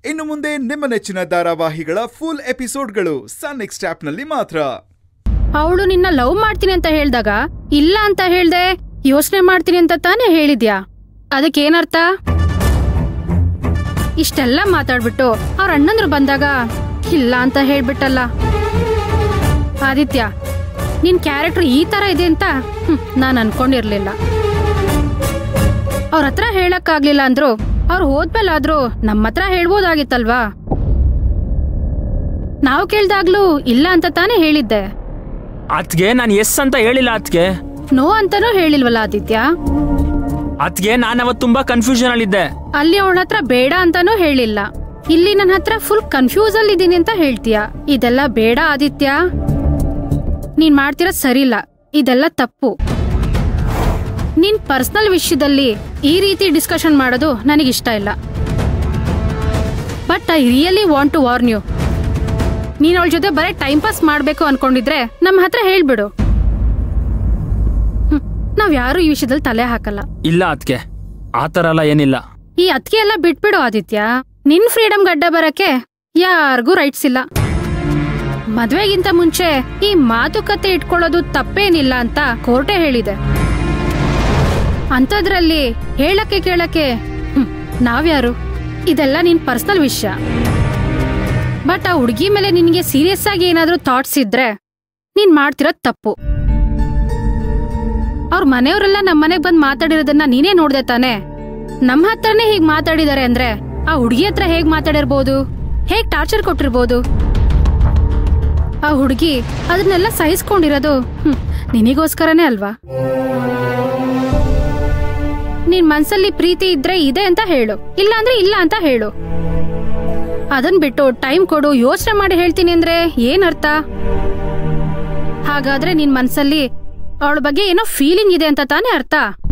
ಇನ್ನು ಮುಂದೆ ನಿಮ್ಮ ನೆಚ್ಚಿನ ಧಾರಾವಾಹಿಗಳ ಫುಲ್ ಎಪಿಸೋಡ್ಗಳು ಸನ್ ನೆಕ್ಸ್ಟ್ ಆಪ್ ನಲ್ಲಿ ಮಾತ್ರ. ಅವಳು ನಿನ್ನ ಲವ್ ಮಾಡ್ತೀನಿ ಅಂತ ಹೇಳ್ದಾಗ ಇಲ್ಲ ಅಂತ ಹೇಳ್ದೆ ಯೋಚನೆ ಮಾಡ್ತೀನಿ ಅಂತ ತಾನೇ ಹೇಳಿದ್ಯಾ? ಅದಕ್ಕೇನರ್ಥ? ಇಷ್ಟೆಲ್ಲ ಮಾತಾಡ್ಬಿಟ್ಟು ಅವ್ರ ಅಣ್ಣಂದ್ರು ಬಂದಾಗ ಇಲ್ಲ ಅಂತ ಹೇಳ್ಬಿಟ್ಟಲ್ಲ. ಆದಿತ್ಯ, ನಿನ್ ಕ್ಯಾರೆಕ್ಟರ್ ಈ ತರ ಇದೆ ಅಂತ ನಾನ್ ಅನ್ಕೊಂಡಿರ್ಲಿಲ್ಲ. ಅವ್ರ ಹತ್ರ ಹೇಳಕ್ಕಾಗ್ಲಿಲ್ಲ ಅಂದ್ರು ಅವ್ರು ಹೋದ್ಮೇಲಾದ್ರೂ ನಮ್ಮ ಹತ್ರ ಹೇಳ್ಬೋದಾಗಿತ್ತಲ್ವಾ? ನಾವು ಕೇಳ್ದಾಗ್ಲೂ ಇಲ್ಲ ಅಂತ ತಾನೇ ಹೇಳಿದ್ದೆ. ಅದ್ಗೆ ನಾನು ಎಸ್ ಅಂತ ಹೇಳಿಲ್ಲ, ಅದ್ಗೆ ನೋ ಅಂತಾನೂ ಹೇಳಿಲ್ವಲ್ಲ ಆದಿತ್ಯ? ಅದ್ಗೆ ನಾನು ಅವತ್ತು ತುಂಬಾ ಕನ್ಫ್ಯೂಷನ್ ಅಲ್ಲಿದ್ದೆ. ಅಲ್ಲಿ ಅವಳ ಹತ್ರ ಬೇಡ ಅಂತಾನೂ ಹೇಳಿಲ್ಲ, ಇಲ್ಲಿ ನನ್ನ ಹತ್ರ ಫುಲ್ ಕನ್ಫ್ಯೂಸ್ ಅಲ್ಲಿ ಇದೀನಿ ಅಂತ ಹೇಳ್ತೀಯ. ಇದೆಲ್ಲ ಬೇಡ ಆದಿತ್ಯ, ನೀನ್ ಮಾಡ್ತಿರೋದ್ ಸರಿಲ್ಲ, ಇದೆಲ್ಲ ತಪ್ಪು. ನಿನ್ ಪರ್ಸನಲ್ ವಿಷಯದಲ್ಲಿ ಈ ರೀತಿ ಡಿಸ್ಕಷನ್ ಮಾಡೋದು ನನಗಿಷ್ಟ ಇಲ್ಲ. But I really want to warn you. ನೀನ್ ಅವಳ ಜೊತೆ ಬರೀ ಟೈಮ್ ಪಾಸ್ ಮಾಡ್ಬೇಕು ಅನ್ಕೊಂಡಿದ್ರೆ ನಮ್ಮ ಹತ್ರ ಹೇಳ್ಬಿಡು. ನಾವ್ ಯಾರು ಈ ವಿಷಯದಲ್ಲಿ ತಲೆ ಹಾಕಲ್ಲ. ಇಲ್ಲ ಅದ್ಕೆ, ಆತರ ಎಲ್ಲ ಏನಿಲ್ಲ. ಈ ಅದ್ಕೆ ಎಲ್ಲ ಬಿಟ್ಬಿಡು ಆದಿತ್ಯ. ನಿನ್ ಫ್ರೀಡಮ್ ಗಡ್ಡ ಬರಕ್ಕೆ ಯಾರಿಗೂ ರೈಟ್ಸ್ ಇಲ್ಲ. ಮದ್ವೆಗಿಂತ ಮುಂಚೆ ಈ ಮಾತುಕತೆ ಇಟ್ಕೊಳ್ಳೋದು ತಪ್ಪೇನಿಲ್ಲ ಅಂತ ಕೋರ್ಟೇ ಹೇಳಿದೆ. ಅಂತದ್ರಲ್ಲಿ ಹೇಳಕ್ಕೆ ಕೇಳಕ್ಕೆ ನಾವ್ಯಾರು? ಇದೆಲ್ಲ ನಿನ್ ಪರ್ಸನಲ್ ವಿಷಯ. ಬಟ್ ಆ ಹುಡುಗಿ ಮೇಲೆ ನಿನ್ಗೆ ಸೀರಿಯಸ್ ಆಗಿ ಏನಾದ್ರೂ ಥಾಟ್ಸ್ ಇದ್ರೆ ನೀನ್ ಮಾಡ್ತಿರೋದ್ ತಪ್ಪು. ಅವ್ರ ಮನೆಯವರೆಲ್ಲ ನಮ್ ಮನೆಗ್ ಬಂದ್ ಮಾತಾಡಿರೋದನ್ನ ನೀನೇ ನೋಡ್ದೆ ತಾನೆ? ನಮ್ಮ ಹತ್ರನೇ ಹೀಗ್ ಮಾತಾಡಿದಾರೆ ಅಂದ್ರೆ ಆ ಹುಡುಗಿ ಹತ್ರ ಹೇಗ್ ಮಾತಾಡಿರ್ಬೋದು, ಹೇಗ್ ಟಾರ್ಚರ್ ಕೊಟ್ಟಿರ್ಬೋದು? ಆ ಹುಡುಗಿ ಅದನ್ನೆಲ್ಲ ಸಹಿಸ್ಕೊಂಡಿರೋದು ನಿನಗೋಸ್ಕರನೇ ಅಲ್ವಾ? ನಿನ್ ಮನ್ಸಲ್ಲಿ ಪ್ರೀತಿ ಇದ್ರೆ ಇದೆ ಅಂತ ಹೇಳು, ಇಲ್ಲ ಅಂದ್ರೆ ಇಲ್ಲ ಅಂತ ಹೇಳು. ಅದನ್ ಬಿಟ್ಟು ಟೈಮ್ ಕೊಡು, ಯೋಚನೆ ಮಾಡಿ ಹೇಳ್ತೀನಿ ಅಂದ್ರೆ ಏನರ್ಥ? ಹಾಗಾದ್ರೆ ನಿನ್ ಮನ್ಸಲ್ಲಿ ಅವಳ ಬಗ್ಗೆ ಏನೋ ಫೀಲಿಂಗ್ ಇದೆ ಅಂತ ತಾನೇ ಅರ್ಥ.